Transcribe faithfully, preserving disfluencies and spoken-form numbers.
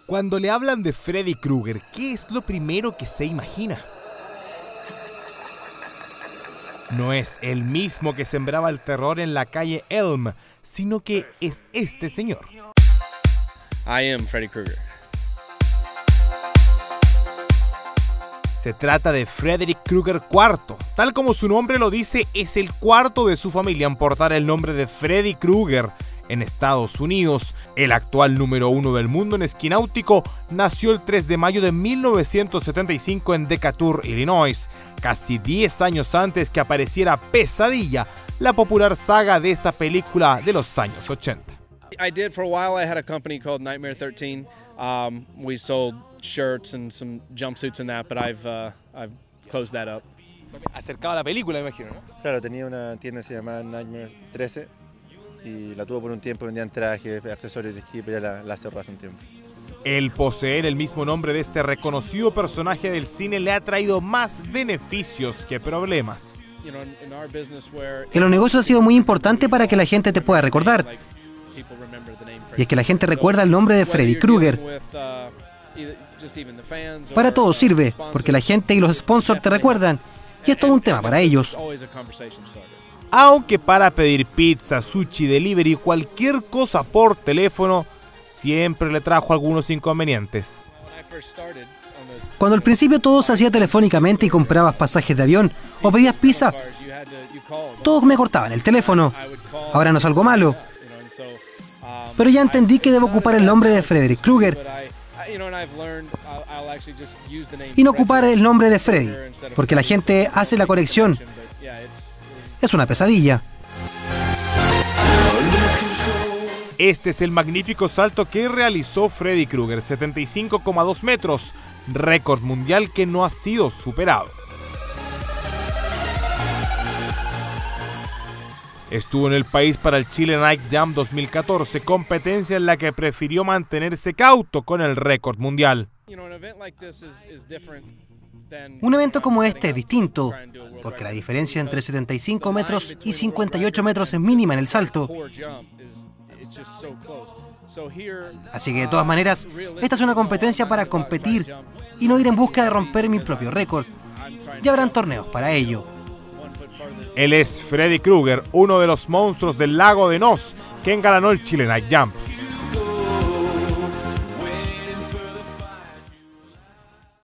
Cuando le hablan de Freddy Krueger, ¿qué es lo primero que se imagina? No es el mismo que sembraba el terror en la calle Elm, sino que es este señor. I am Freddy Krueger. Se trata de Frederick Krueger cuarto. Tal como su nombre lo dice, es el cuarto de su familia en portar el nombre de Freddy Krueger en Estados Unidos. El actual número uno del mundo en esquí náutico nació el tres de mayo de mil novecientos setenta y cinco en Decatur, Illinois, casi diez años antes que apareciera Pesadilla, la popular saga de esta película de los años ochenta. I did for a while. I had a company called Nightmare thirteen. Um, we sold shirts and some jumpsuits and that, but I've uh, I've closed that up. Acercaba la película, me imagino, ¿no? Claro, tenía una tienda que se llamaba Nightmare trece y la tuvo por un tiempo, vendían trajes, accesorios de esquí, pero ya la, la cerró hace un tiempo. El poseer el mismo nombre de este reconocido personaje del cine le ha traído más beneficios que problemas. En los negocios ha sido muy importante para que la gente te pueda recordar. Y es que la gente recuerda el nombre de Freddy Krueger. Para todo sirve, porque la gente y los sponsors te recuerdan, y es todo un tema para ellos. Aunque para pedir pizza, sushi, delivery, cualquier cosa por teléfono, siempre le trajo algunos inconvenientes. Cuando al principio todo se hacía telefónicamente y comprabas pasajes de avión o pedías pizza, todos me cortaban el teléfono. Ahora no es algo malo. Pero ya entendí que debo ocupar el nombre de Frederick Krueger y no ocupar el nombre de Freddy, porque la gente hace la conexión. Es una pesadilla. Este es el magnífico salto que realizó Freddy Krueger, setenta y cinco coma dos metros, récord mundial que no ha sido superado. Estuvo en el país para el Chile Night Jump dos mil catorce, competencia en la que prefirió mantenerse cauto con el récord mundial. Un evento como este es distinto, porque la diferencia entre setenta y cinco metros y cincuenta y ocho metros es mínima en el salto. Así que de todas maneras, esta es una competencia para competir y no ir en busca de romper mi propio récord. Ya habrán torneos para ello. Él es Freddy Krueger, uno de los monstruos del lago de Ness que engalanó el Chile Night Jump.